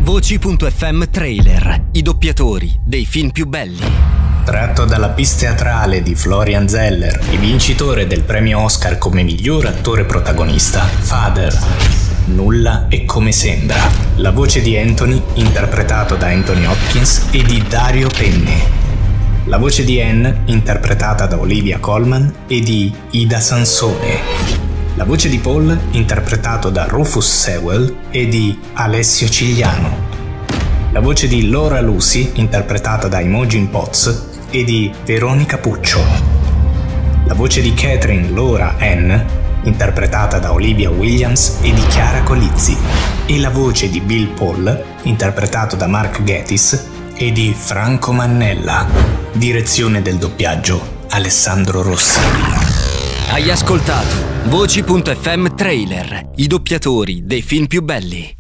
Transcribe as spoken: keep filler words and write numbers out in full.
Voci punto effe emme Trailer, i doppiatori dei film più belli. Tratto dalla pièce teatrale di Florian Zeller e vincitore del premio Oscar come miglior attore protagonista, Father. Nulla è come sembra. La voce di Anthony, interpretato da Anthony Hopkins, e di Dario Penny. La voce di Anne, interpretata da Olivia Colman, e di Ida Sansone. La voce di Paul, interpretato da Rufus Sewell, e di Alessio Cigliano. La voce di Laura Lucy, interpretata da Imogen Potts, e di Veronica Puccio. La voce di Catherine Laura Ann, interpretata da Olivia Williams e di Chiara Colizzi. E la voce di Bill Paul, interpretato da Mark Gatiss, e di Franco Mannella. Direzione del doppiaggio, Alessandro Rossi. Hai ascoltato Voci punto effe emme Trailer, i doppiatori dei film più belli.